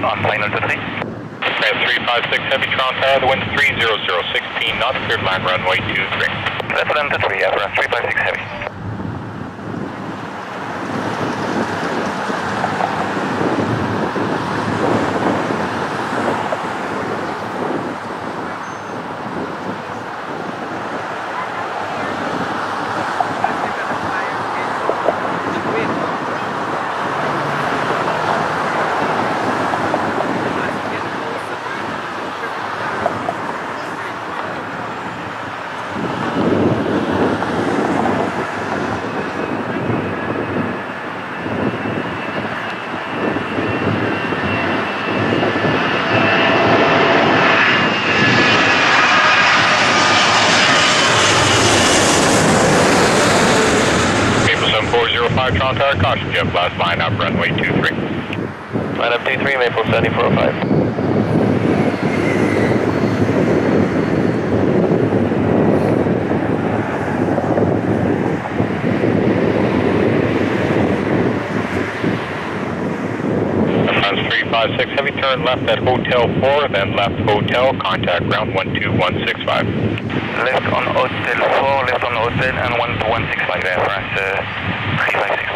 on final 23. 356 Heavy Tron Tower, the wind 300, 16 knots, cleared line runway 23. Left land to 3, Avalon 356 Heavy. Tron Tower, caution jet blast, line up runway 23. Line up 23, Maple 7405. France 356, heavy turn left at Hotel 4, then left Hotel, contact ground 12165. Left on Hotel 4, left on Hotel and 12165 Air France 356.